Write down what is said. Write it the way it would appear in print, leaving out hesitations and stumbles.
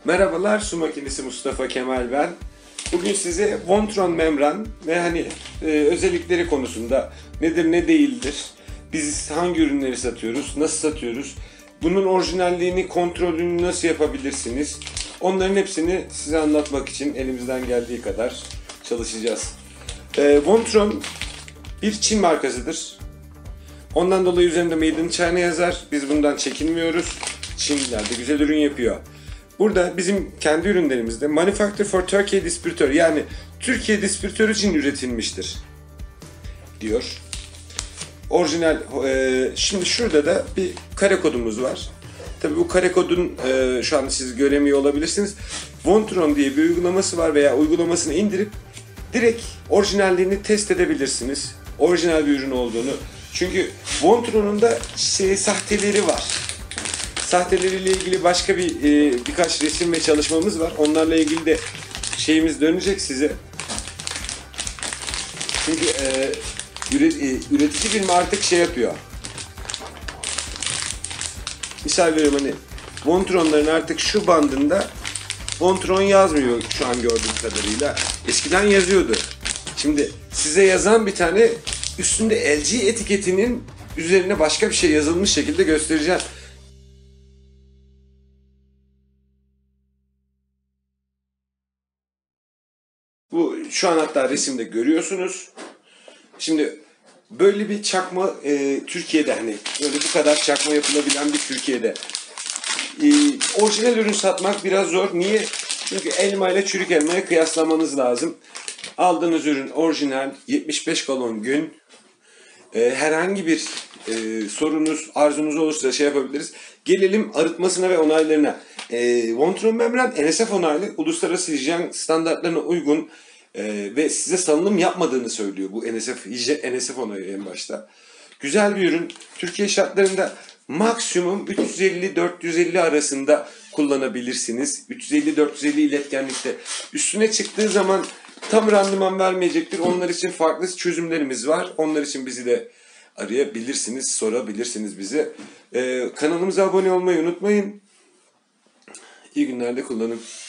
Merhabalar, su makinesi Mustafa Kemal ben. Bugün size Vontron membran ve özellikleri konusunda nedir ne değildir, biz hangi ürünleri satıyoruz, nasıl satıyoruz, bunun orijinalliğini, kontrolünü nasıl yapabilirsiniz, onların hepsini size anlatmak için elimizden geldiği kadar çalışacağız. Vontron bir Çin markasıdır. Ondan dolayı üzerinde Made in China yazar. Biz bundan çekinmiyoruz. Çinliler de güzel ürün yapıyor. Burada bizim kendi ürünlerimizde Manufactured for Turkey Distributor, yani Türkiye distribütörü için üretilmiştir diyor. Orijinal, şimdi şurada da bir kare kodumuz var. Tabii bu kare kodun şu an siz göremiyor olabilirsiniz. Vontron diye bir uygulaması var veya uygulamasını indirip direkt orijinalliğini test edebilirsiniz. Orijinal bir ürün olduğunu. Çünkü Vontron'un da sahteleri var. Sahteleriyle ilgili başka birkaç resim ve çalışmamız var. Onlarla ilgili de şeyimiz dönecek size. Çünkü üretici firma artık şey yapıyor. Misal veriyorum, hani Vontron'ların artık şu bandında Vontron yazmıyor şu an gördüğüm kadarıyla. Eskiden yazıyordu. Şimdi size yazan bir tane üstünde LG etiketinin üzerine başka bir şey yazılmış şekilde göstereceğim. Bu şu an hatta resimde görüyorsunuz. Şimdi böyle bir çakma Türkiye'de, hani böyle bu kadar çakma yapılabilen bir Türkiye'de orijinal ürün satmak biraz zor. Niye? Çünkü elma ile çürük elmayı kıyaslamanız lazım. Aldığınız ürün orijinal, 75 galon gün. Herhangi bir sorunuz, arzunuz olursa şey yapabiliriz. Gelelim arıtmasına ve onaylarına. Vontron membran NSF onaylı, uluslararası hijyen standartlarına uygun ve size salınım yapmadığını söylüyor bu NSF onayı en başta. Güzel bir ürün. Türkiye şartlarında maksimum 350-450 arasında kullanabilirsiniz. 350-450 iletkenlikte. Üstüne çıktığı zaman tam randıman vermeyecektir. Onlar için farklı çözümlerimiz var. Onlar için bizi de arayabilirsiniz, sorabilirsiniz bize. Kanalımıza abone olmayı unutmayın. İyi günler de kullanın.